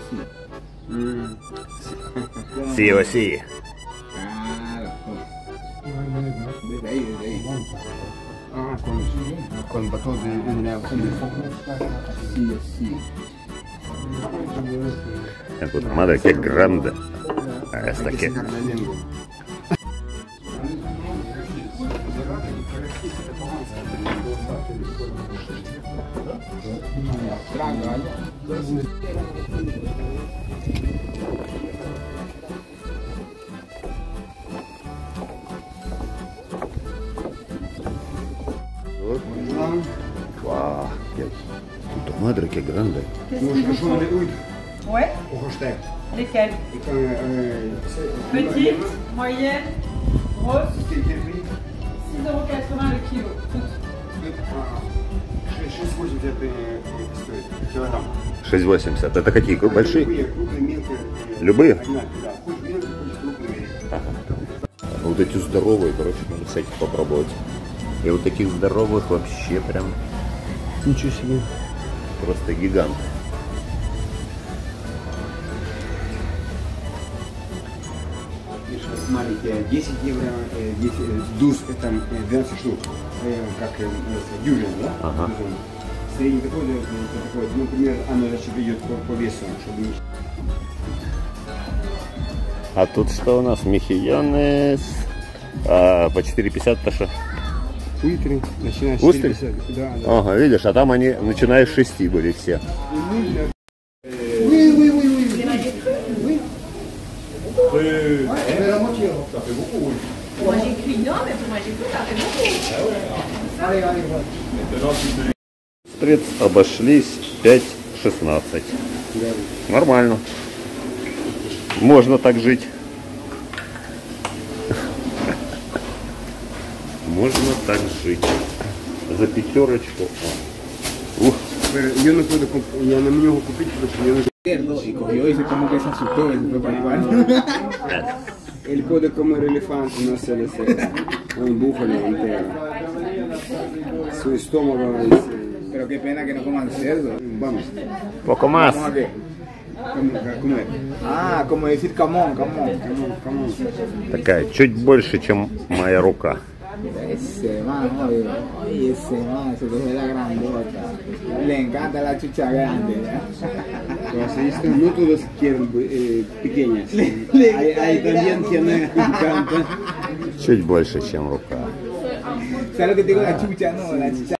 Sí o sí. Claro. Desde ahí. Ah, con el batón de la sí o sí. Puta madre, qué grande. Esta que... Wow, puta madre, qué grande. Ouais. Lesquelles? Petite, moyenne, grosse. 6,80 € le kilo. Toutes. 6,80. Это какие? Большие? Любые? Вот эти здоровые, короче, надо всяких попробовать. И вот таких здоровых вообще прям... Ничего себе. Просто гигант. Маленькие 10 евро, 10, там 12 штук, как дюжина, да? Ага. Средний такой, ну, например, оно значит идет по весу, чтобы не... А тут что у нас? Мехильоnes. По 4,50 то что? Ультри, начиная с Устри? 4,50. Да. Ага, видишь, а там они, начиная с 6 были все. Moi j'ai cuit non, mais pour moi j'ai cru, ça fait beaucoup. Стрец обошлись 5,16. Нормально. Можно так жить. Можно так жить. За пятерочку. Ух. Yo no puedo, ya no me llevo cupito porque yo no y cogió y se como que se asustó y se fue para el baño. Él puede comer elefante, no se le ceda. Un búfalo entero. Su estómago es... Pero qué pena que no coman cerdo. Vamos. Poco más. ¿Vamos a qué? Comer. Ah, como decir camón. Такая, чуть больше, чем моя рука. Ese man, oye, ese man, se coge la grandota. Le encanta la chucha grande. No todos quieren pequeñas. Hay también quien le encanta. Чуть больше, чем рука. ¿Sabes lo que te digo? La chucha, no, la chucha.